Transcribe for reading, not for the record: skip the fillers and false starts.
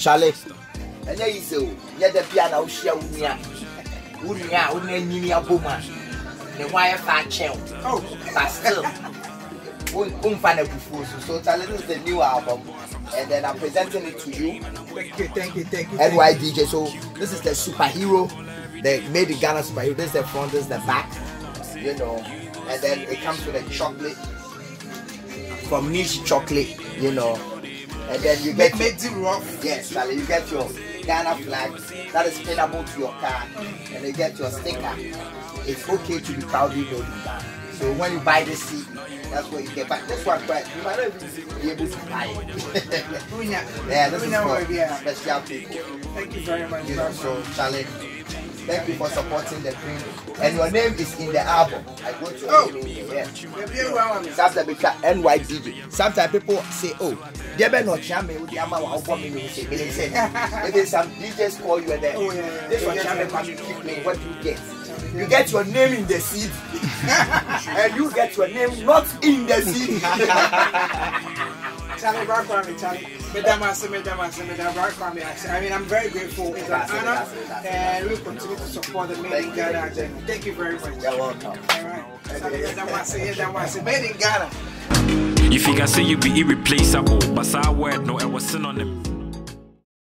Charlie. And there is so, yet the piano share with me. Unia, Nini Abuma. The wire fat child. Oh, but still. Won't find a before. So, Charlie, this is the new album. And then I'm presenting it to you. Thank you. NY DJ. So, this is the superhero. They made the Ghana superhero. This is the front, this is the back. You know. And then it comes with a chocolate. From Niche Chocolate, you know. And then you get yes, Charlie, you get your Ghana flag that is pinnable to your car, and you get your sticker. It's okay to be proudly made in Ghana. So when you buy this CD, that's what you get. But this one, right, you might not even be able to buy it. Yeah, this is for special people. Thank you very much. You know, so Charlie, thank you for supporting the dream. And your name is in the album. I go to your name in there. Sometimes NYDJ. Sometimes people say, oh, they better not jam me with the amount of me. Maybe some DJs call you and then this one jam me, you keep playing. What do you get? You get your name in the CD. And you get your name not in the CD. Charlie, Charlie. I mean, I'm very grateful. It's an honor, and we'll continue to support the Made in Ghana agenda. Thank you very much. You're welcome. All right. Made in Ghana. If you can say you be irreplaceable, but I word no, I was on them.